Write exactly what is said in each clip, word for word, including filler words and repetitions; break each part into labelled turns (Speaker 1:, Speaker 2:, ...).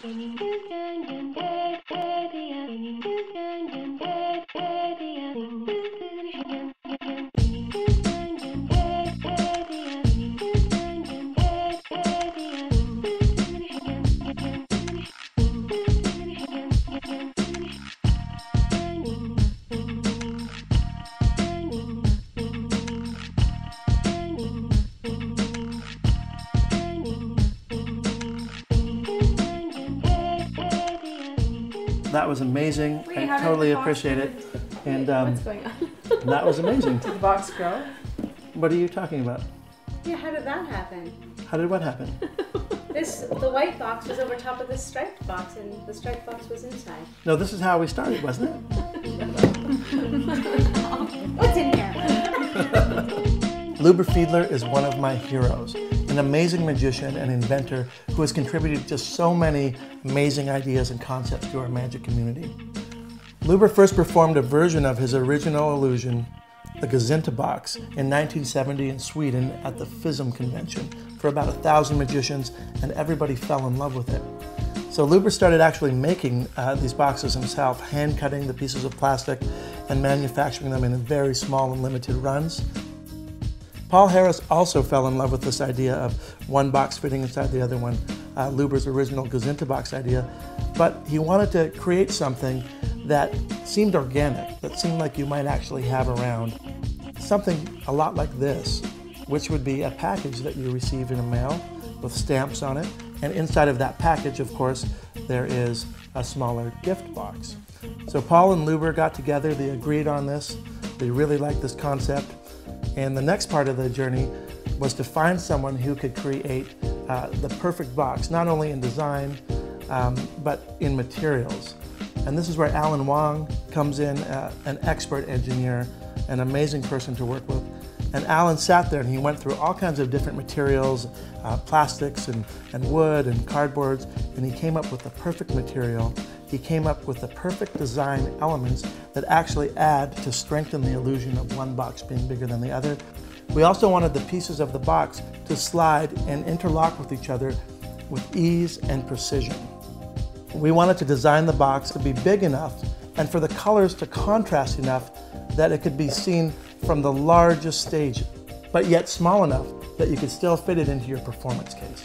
Speaker 1: That was amazing. Wait, I totally appreciate it. And um,
Speaker 2: what's going on?
Speaker 1: That was amazing.
Speaker 2: Did the box grow?
Speaker 1: What are you talking about?
Speaker 3: Yeah, how did that happen?
Speaker 1: How did what happen?
Speaker 3: This, the white box was over top of the striped box, and the striped box was inside.
Speaker 1: No, this is how we started, wasn't it?
Speaker 3: What's in here?
Speaker 1: Lubor Fiedler is one of my heroes, an amazing magician and inventor who has contributed to so many amazing ideas and concepts to our magic community. Lubor first performed a version of his original illusion, the Gazinta box, in nineteen seventy in Sweden at the FISM convention for about a thousand magicians, and everybody fell in love with it. So Lubor started actually making uh, these boxes himself, hand cutting the pieces of plastic and manufacturing them in very small and limited runs. Paul Harris also fell in love with this idea of one box fitting inside the other one, uh, Lubor's original Gazinta box idea, but he wanted to create something that seemed organic, that seemed like you might actually have around. Something a lot like this, which would be a package that you receive in the mail with stamps on it, and inside of that package, of course, there is a smaller gift box. So Paul and Lubor got together, they agreed on this, they really liked this concept, and the next part of the journey was to find someone who could create uh, the perfect box, not only in design, um, but in materials. And this is where Alan Wong comes in, uh, an expert engineer, an amazing person to work with. And Alan sat there and he went through all kinds of different materials, uh, plastics and, and wood and cardboards, and he came up with the perfect material. He came up with the perfect design elements that actually add to strengthen the illusion of one box being bigger than the other. We also wanted the pieces of the box to slide and interlock with each other with ease and precision. We wanted to design the box to be big enough and for the colors to contrast enough that it could be seen from the largest stage, but yet small enough that you could still fit it into your performance case.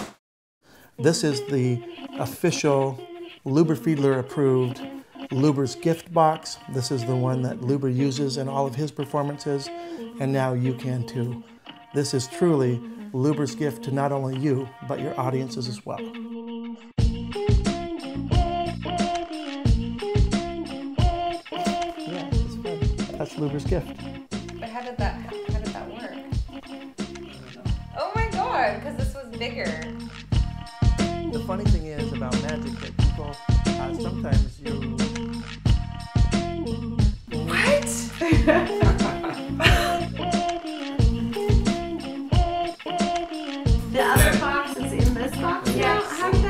Speaker 1: This is the official Lubor Fiedler approved Lubor's gift box. This is the one that Lubor uses in all of his performances, and now you can too. This is truly Lubor's gift to not only you, but your audiences as well. Yeah, it's fun. That's Lubor's gift.
Speaker 2: But how did that, how did that work? Oh my god, because this was bigger.
Speaker 1: The funny thing is about magic that people, uh, sometimes you...
Speaker 2: What?
Speaker 3: The other box is in this box?
Speaker 2: Yeah.
Speaker 3: How